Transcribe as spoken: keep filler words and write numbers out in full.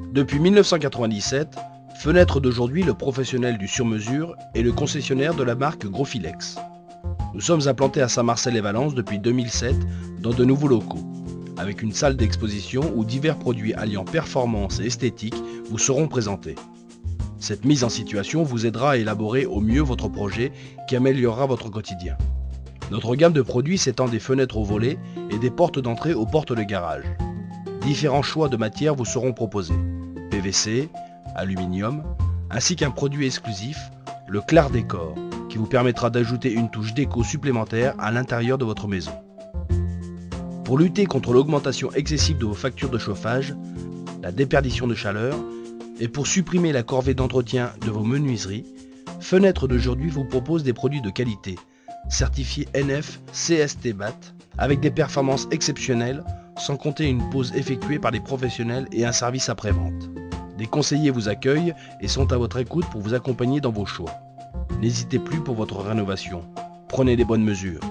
Depuis mille neuf cent quatre-vingt-dix-sept, Fenêtre d'aujourd'hui, le professionnel du sur-mesure, est le concessionnaire de la marque Grophilex. Nous sommes implantés à Saint-Marcel-et-Valence depuis deux mille sept dans de nouveaux locaux, avec une salle d'exposition où divers produits alliant performance et esthétique vous seront présentés. Cette mise en situation vous aidera à élaborer au mieux votre projet qui améliorera votre quotidien. Notre gamme de produits s'étend des fenêtres aux volets et des portes d'entrée aux portes de garage. Différents choix de matières vous seront proposés, P V C, aluminium, ainsi qu'un produit exclusif, le Clair Décor, qui vous permettra d'ajouter une touche déco supplémentaire à l'intérieur de votre maison. Pour lutter contre l'augmentation excessive de vos factures de chauffage, la déperdition de chaleur, et pour supprimer la corvée d'entretien de vos menuiseries, Fenêtre d'aujourd'hui vous propose des produits de qualité, certifiés N F C S T B A T, avec des performances exceptionnelles, sans compter une pause effectuée par des professionnels et un service après-vente. Des conseillers vous accueillent et sont à votre écoute pour vous accompagner dans vos choix. N'hésitez plus pour votre rénovation. Prenez les bonnes mesures.